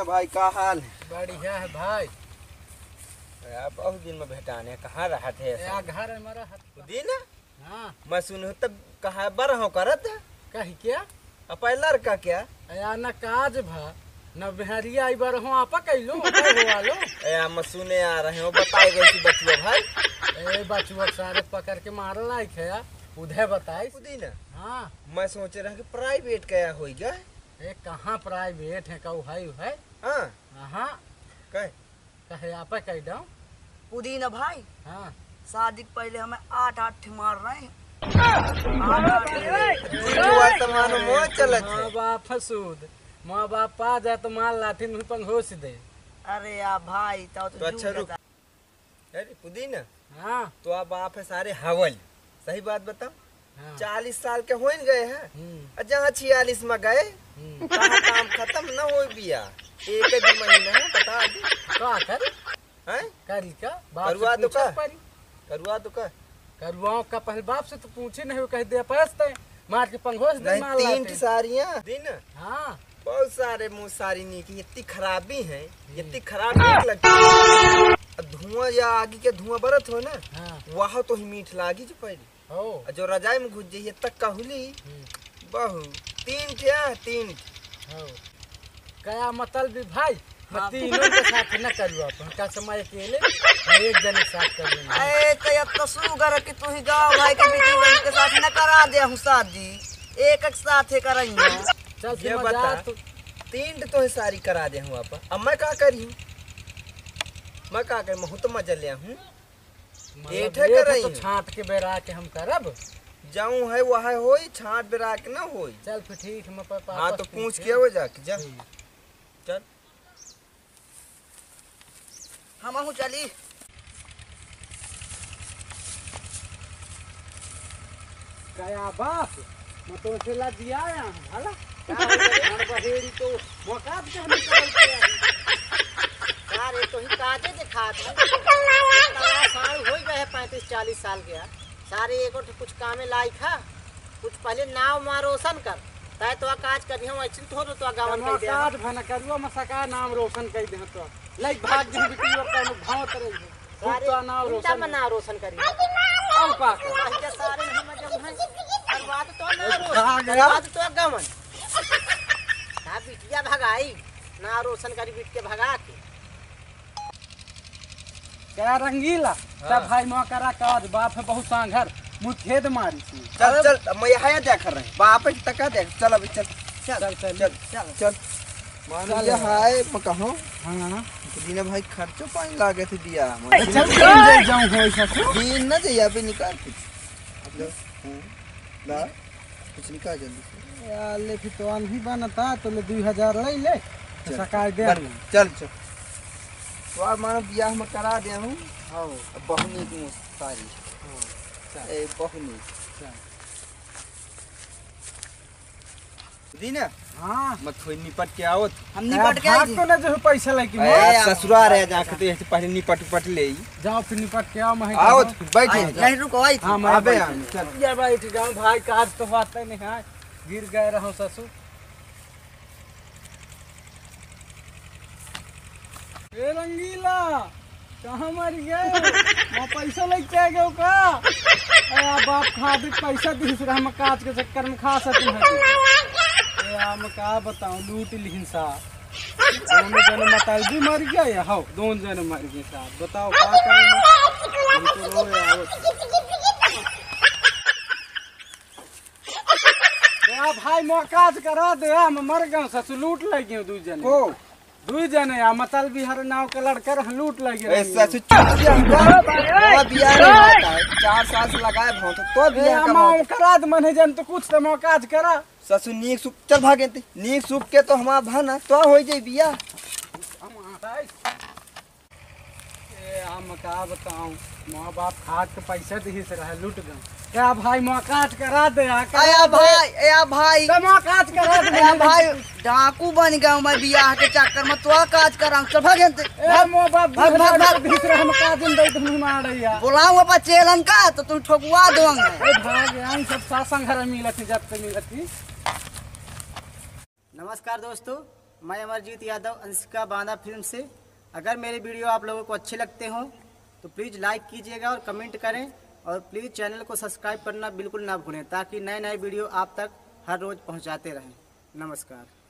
पुदीना भाई का हाल है? बढ़िया है भाई। बहुत दिन में भेटाने कहाँ रहा थे? घर है हमारा पुदीना। हाँ मैं सुनो तब कहा बर हो करत कही क्या पहला लड़का क्या या न काज भा न बिहारिया आई बार हो आपा कैलो वालो या मैं सुने आ रहे हो बताई गई बचुआ भाई। ए बचुआ सारे पकड़ के मारल लायक है उधे बताई पुदीना। हाँ मैं सोच रहा कि प्राइवेट क्या होगा। ए कहाँ प्राइवेट है कहू है हाँ हाँ कहे आपा कह दो पुदीना भाई। हाँ शादी के पहले हमें 8 मार रहे हैं। वर्तमान में चलत है। माँ बाप फसूद माँ बाप पा जाए तो माल लाठी में पंघोस दे। अरे यार भाई तो अच्छा रुक। अरे पुदीना हाँ तो अब आप है सारे हवल सही बात बताओ। हाँ 40 साल के हो गए हैं जहाँ 46 में गए काम खत्म न हो बिया एक ही महीना है बता दे का कर हैं करी का करुआ तो का करुआ तो का करुआओं का पहले बाप से तो पूछे नहीं कह दे पैसते मार के पंघोस दे मार नहीं 3 लाते। सारियां दिन हाँ बहुत सारे मुँह सारी नहीं की इतनी खराबी है इतनी खराब नहीं लगती। धुआं या आगे के धुआं बरत हो ना हाँ वह तो ही मीठ लागी जो पहले हो जो रजाई में घुस जाइए तक कहली बहु 3 क्या 3 हो कया मतलब भी भाई मैं हाँ। तीनों के साथ न करूँ अपन का समय अकेले मैं एक जने के साथ कर लूंगा। अरे तो अब तो शुगर कि तू ही गाँव भाई के बेटी के साथ न करा दे हूँ शादी एक साथ करेंगे। चल ये ये बता। बता तू 3 तो सारी करा दे हूँ आप अब मैं का करी मैं का कर मैं तो मजा ले हूँ मतलब कर ये रही तो हूँ। छांट के बेरा के हम करब। जाऊँ है वह होई छाट बेरा के ना होई। चल फिर ठीक है मैं पापा हाँ तो पूछ के हो जाके जा चल हम चली कया बाप मैं तो चला दिया आया हूँ भला हमारे बहेड़ी तो मुकाब के हम निकल के आए। अरे तो ही काजे दिखात है इतना साल हो गए 35-40 साल के सारे एगो कुछ कामे लायक है कुछ पहले नाव मां रोशन कर ताए तो काज करी हम ऐसे थोड़ो तो गावन कह दे काज भन करुआ मसका नाम रोशन कर दे तो लाइक भाग दिन बिटी और का भाव करे सारे तो नाम रोशन में नाम रोशन करी औ का के सारे नहीं मजब है बर्बाद तो ना आ रोशन गया। बर्बाद तो गमन ना बिटिया भगाई ना रोशन करी बिट के भगा के क्या रंगीला तब भाई मो करा काज बाप है बहुत सांघर मुखेद मारी सी। चल चल मैं यहाँ देख रहे बाप तक देख चल अभी चल चल चल चल चल मान लिया हाय मैं कहूँ हां पुदीना भाई खर्चो पानी लागे थे दिया चल चल जाऊं हो सको दिन न जाइए अभी निकाल कुछ ला कुछ निकाल जल्दी यार ले फिर तो अन भी बनता तो ले 2000 ले ले चल। सकाय दे चल चल तो अब मानो ब्याह में करा दे हूँ हां बहुनी की सारी ए बहुनी पुदीना हां मैं थोड़ी निपट के आओ हम निपट के आई तो ना जो पैसा लेके ससुराल है जाके तो ऐसे पहले निपट उपट ले जाओ फिर निपट के आओ मैं आओ बैठ यहीं रुको आई हां मैं अबे चल जा बैठ जाओ भाई काज तो बात नहीं है गिर गए रहो ससुर। ए रंगीला कहाँ मर गए मैं पैसा लेके आ गया का अरे बाप खा दे पैसा दिस रहा हम काज के चक्कर में खा सकते हैं हम का बताऊं लूट लिहिन सा दोनों जने मताई भी मर गया या हो दोनों जने मर गए साहब बताओ क्या करें हम तो रोए आओ भाई मैं काज करा दे हम मर गए ससुर लूट लगे दू जने ओ दू जने आ मतल बिहार नाव के लड़कर लूट लगे ऐसा से चुप हमका बियाह नहीं होता है 4 साल से लगाए बहुत तो बियाह का हम करा दे मने जन तो कुछ तो मैं काज करा ससुर नीक सुख चल भागे नीक सुख के तो हमारा भाना तो हो जाए बियाह हम का बताऊं माँ बाप खाद के पैसा दी से रहे लूट गए क्या भाई मैं काज करा दे आया भाई मैं काज करा दे आया भाई डाकू बन गया मैं बियाह के चक्कर में तो काज कराऊं चल भाग ए माँ बाप भाग, भाग, भाग। दिस रहे हम काज दे तुम मार रही बुलाऊं अपा चेलन का तो तुम ठोकवा दोगे। ए भाग यहीं सब सासंग घर मिलत जब से मिलत नमस्कार दोस्तों मैं अमरजीत यादव, अंशिका बांदा फिल्म से। अगर मेरे वीडियो आप लोगों को अच्छे लगते हों तो प्लीज़ लाइक कीजिएगा और कमेंट करें, और प्लीज़ चैनल को सब्सक्राइब करना बिल्कुल ना भूलें, ताकि नए नए वीडियो आप तक हर रोज़ पहुंचाते रहें। नमस्कार।